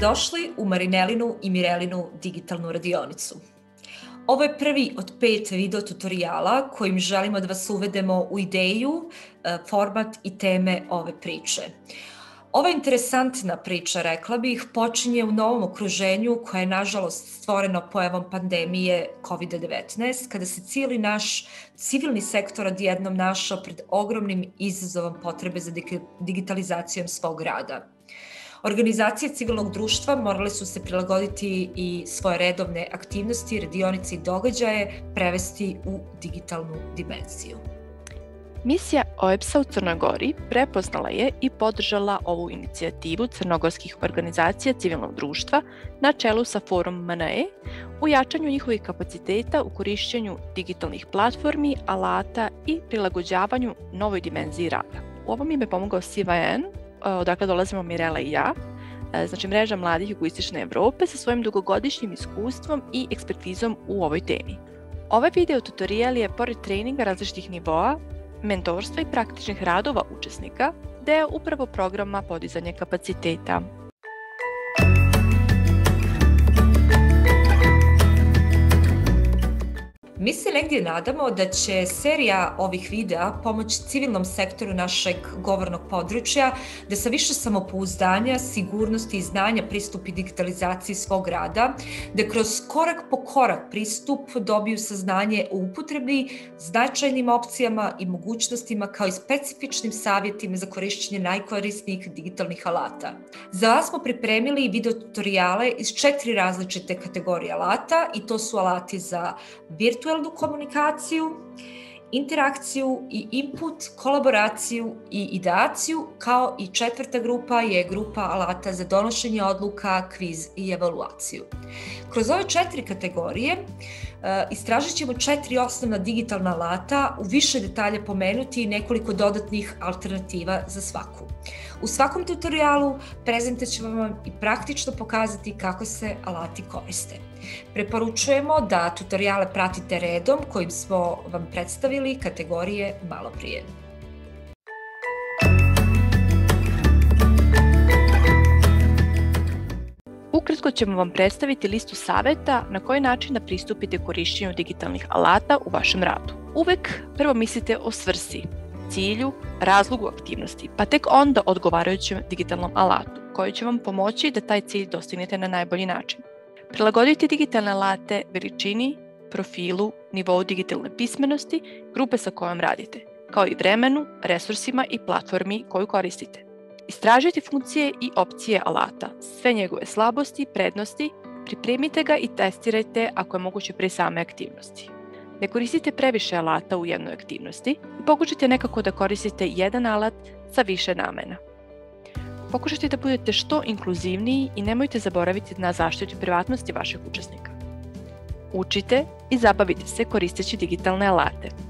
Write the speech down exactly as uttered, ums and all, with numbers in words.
Dobrodošli u Marinelinu i Mirelinu digitalnu radionicu. Ovo je prvi od pet video tutoriala kojim želimo da vas uvedemo u ideju, format i teme ove priče. Ova interesantna priča, rekla bih, počinje u novom okruženju koje je nažalost stvoreno pojavom pandemije kovid devetnaest, kada se cijeli naš civilni sektor odjednom našao pred ogromnim izazovom potrebe za digitalizacijom svog rada. Organizacije civilnog društva morale su se prilagoditi i svoje redovne aktivnosti, radionice i događaje prevesti u digitalnu dimenziju. Misija O E B S-a u Crnoj Gori prepoznala je i podržala ovu inicijativu crnogorskih organizacija civilnog društva na čelu sa Forum M N E u jačanju njihovih kapaciteta u korišćenju digitalnih platformi, alata i prilagođavanju novoj dimenziji rada. U ovom im je pomogao C Y N, odakle dolazimo Mirela i ja, znači mreža mladih jugoistočne Evrope sa svojim dugogodišnjim iskustvom i ekspertizom u ovoj temi. Ovaj video tutorial je, pored treninga različitih nivoa, mentorstva i praktičnih radova učesnika, deo upravo programa podizanja kapaciteta. Mi se negdje nadamo da će serija ovih videa pomoći civilnom sektoru našeg govornog područja da sa više samopouzdanja, sigurnosti i znanja pristupi digitalizaciji svog rada, da kroz korak po korak pristup dobiju saznanje o upotrebi, značajnim opcijama i mogućnostima kao i specifičnim savjetima za korišćenje najkorisnijih digitalnih alata. Za vas smo pripremili video tutoriale iz četiri različite kategorije alata i to su alati za virtualnu komunikaciju, interakciju i input, kolaboraciju i ideaciju, kao i četvrta grupa je grupa alata za donošenje odluka, kviz i evaluaciju. Kroz ove četiri kategorije uh, istražit ćemo četiri osnovna digitalna alata, u više detalja pomenuti i nekoliko dodatnih alternativa za svaku. U svakom tutorialu prezentat ćemo vam i praktično pokazati kako se alati koriste. Preporučujemo da tutoriale pratite redom kojim smo vam predstavili kategorije malo prije. Ukratko ćemo vam predstaviti listu savjeta na koji način da pristupite korišćenju digitalnih alata u vašem radu. Uvek prvo mislite o svrsi, cilju, razlogu aktivnosti, pa tek onda odgovarajućem digitalnom alatu, koji će vam pomoći da taj cilj dostignete na najbolji način. Prilagodite digitalne alate veličini, profilu, nivou digitalne pismenosti, grupe sa kojom radite, kao i vremenu, resursima i platformi koju koristite. Istražite funkcije i opcije alata, sve njegove slabosti, prednosti, pripremite ga i testirajte ako je moguće pri same aktivnosti. Ne koristite previše alata u jednoj aktivnosti i pokušajte nekako da koristite jedan alat sa više namena. Pokušajte da budete što inkluzivniji i nemojte zaboraviti na zaštitu privatnosti vaših učesnika. Učite i zabavite se koristeći digitalne alate.